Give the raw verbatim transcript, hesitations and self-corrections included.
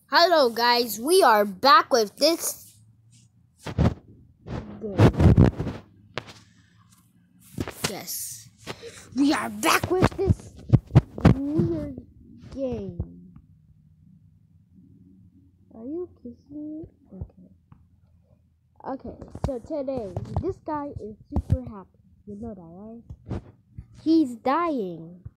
Hello guys, we are back with this game. Yes, we are back with this weird game. Are you kissing me? Okay. Okay, so today, this guy is super happy. You know that, right? He's dying.